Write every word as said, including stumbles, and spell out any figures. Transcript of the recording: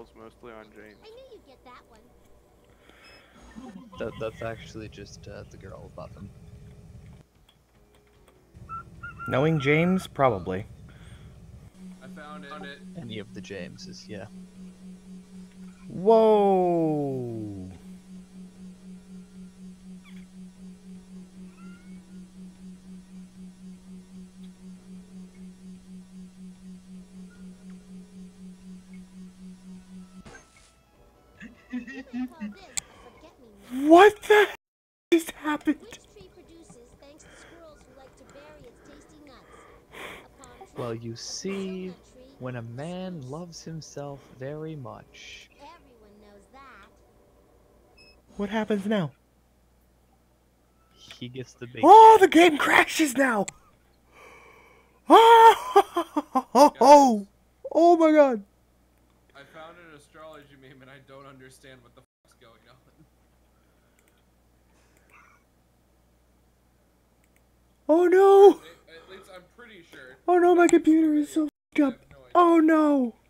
falls mostly on James. I knew you'd get that one. That, that's actually just uh, the girl above him. Knowing James, probably. I found it. Found it. Any of the Jameses, yeah. Whoa! You may call this a forget-me-not. What the heck just happened? Which tree produces thanks to squirrels who like to bury its tasty nuts? A palm tree, Well, you a see, coconut tree, when a a man spruce. loves himself very much, Everyone knows that. What happens now? he gets the big... Oh, the game crashes now! Oh! Oh my god! I found an astrology meme and I don't understand what the fuck's going on. Oh no! At least I'm pretty sure. Oh no, my computer is so f***ed up. Oh no!